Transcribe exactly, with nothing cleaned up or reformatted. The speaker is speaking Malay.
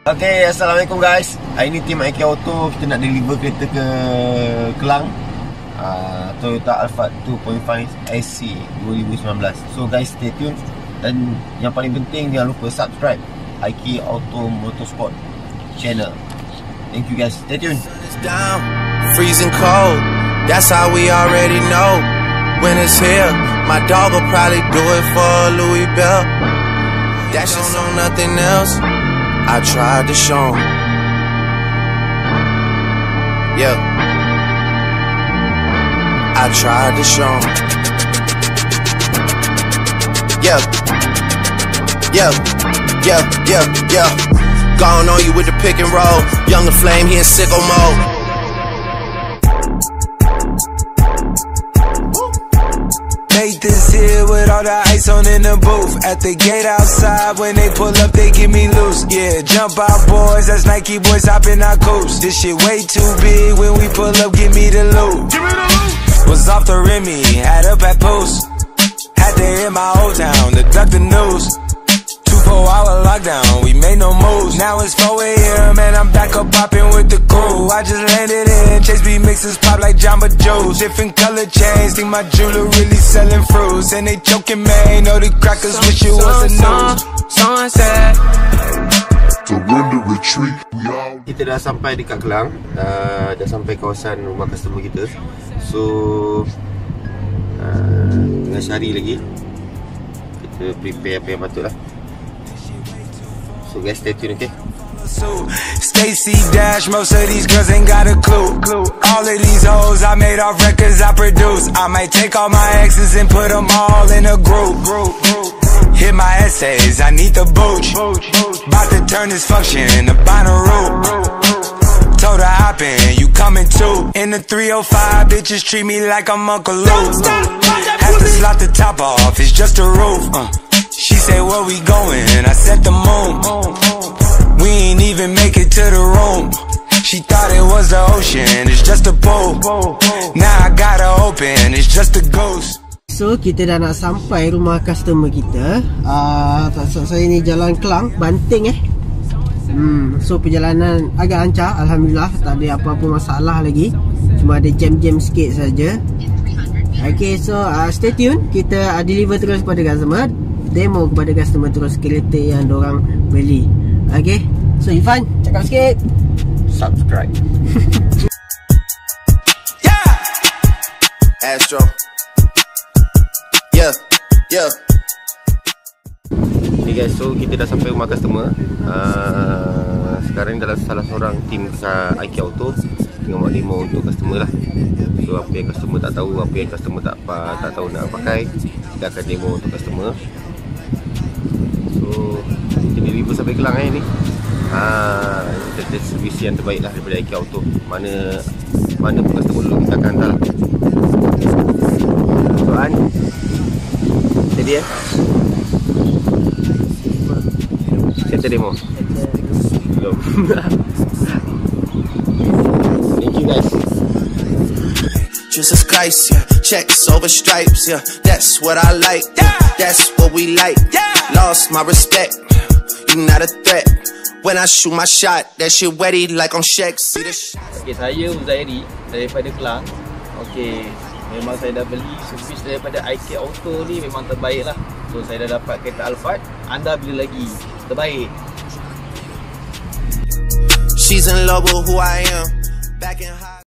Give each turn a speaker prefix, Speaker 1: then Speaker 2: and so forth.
Speaker 1: Okay, Assalamualaikum guys. Hari ni tim I K Auto kita nak deliver kereta ke Kelang, uh, Toyota Alphard two point five S C dua ribu sembilan belas. So guys, stay tune. Dan yang paling penting, jangan lupa subscribe I K Auto Motorsport channel. Thank you guys, stay tune.
Speaker 2: Down, freezing cold, that's how we already know. When it's here, my dog will probably do it for Louis Bell. That shit know nothing else, I tried to show him. Yeah, I tried to show him. Yeah, yeah, yeah, yeah, yeah. Gone on you with the pick and roll. Younger flame, he in sicko mode. Made this here with all the ice on in the booth. At the gate outside, when they pull up, they give me loose. Yeah, jump out boys, that's Nike boys hopping our coast. This shit way too big, when we pull up, give me the loot. Give me the loot. Was off the Remy, had up at post. Had to hit my old town to duck the news. Four hour lockdown, we made no moves. Now it's four A M and I'm back up popping with the crew. I just landed in, Chase B mixes pop like Jamba Joe's. Different color chains, think my jeweler really selling fruits. And they joking, man, know the crackers so, wish it so, was a news. Sunset Surrender retreat.
Speaker 1: Kita dah sampai dekat Kelang, uh, dah sampai kawasan rumah customer kita. So uh, tengah cari lagi. Kita prepare apa yang patut lah. So guys, stay tuned, okay?
Speaker 2: Stacy Dash, most of these girls ain't got a clue. All of these hoes I made off records I produce. I might take all my exes and put them all in a group. Hit my essays, I need the booch. About to turn this function into Bonnaroo. Told her hop in, you coming too. In the three oh five, bitches treat me like I'm Uncle Luke. Have to slot the top off, it's just a roof. uh. She said, where we going? I said the moon. We ain't even make it to the room. She thought it was the ocean, it's just a pool. Now I gotta open, it's just a ghost.
Speaker 3: So kita dah nak sampai rumah customer kita. uh, so, Saya ni jalan Kelang, Banting eh hmm, So perjalanan agak lancar, Alhamdulillah. Tak ada apa-apa masalah lagi. Cuma ada jam-jam sikit saja. Okay, so uh, stay tune. Kita uh, deliver terus pada customer, demo kepada customer terus kereta yang diorang beli. Okay, so Irfan, cakap sikit.
Speaker 1: Subscribe.
Speaker 2: Yeah, Astro. Yeah, yeah.
Speaker 1: Okay guys, so kita dah sampai rumah customer. uh, Sekarang dalam salah seorang tim I K Auto tengah buat demo untuk customer lah. So apa yang customer tak tahu, apa yang customer tak tak tahu nak pakai, kita akan demo untuk customer. So kita deliver sampai Kelang eh ni. Ah, kita ada servis yang terbaik lah daripada I K Auto. Mana mana pun customer dulu kita akan hantar. Soalan jadi eh kita demo belum. Thank you guys.
Speaker 2: Jesus Christ, yeah. Checks over stripes, yeah. That's what I like, yeah. That's what we like, yeah. Lost my respect, you not a threat. When I shoot my shot, that shit wetty like on Shaq. See the shot.
Speaker 4: Okay, saya Uzairi daripada Kelang. Okay, memang saya dah beli servis daripada I K Auto ni memang terbaik lah. So saya dah dapat kereta Alphard. Anda beli lagi, terbaik.
Speaker 2: She's in love with who I am. Back in high.